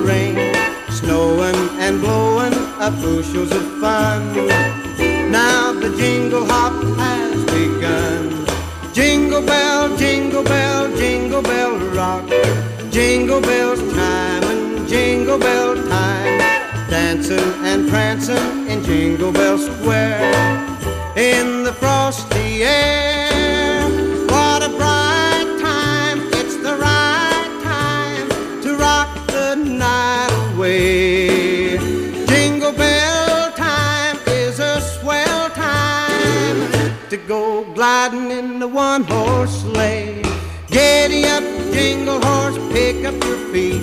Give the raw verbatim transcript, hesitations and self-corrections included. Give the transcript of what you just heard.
rain, snowing and blowing up bushels of fun. Now the jingle hop has begun. Jingle bell, jingle bell, jingle bell rock. Jingle bells chime and jingle bell time. Dancing and prancing in Jingle Bell Square. In the frosty air, what a bright time. It's the right time to rock the night away. Jingle bell time is a swell time to go gliding in the one-horse sleigh. Giddy up, jingle horse, pick up your feet.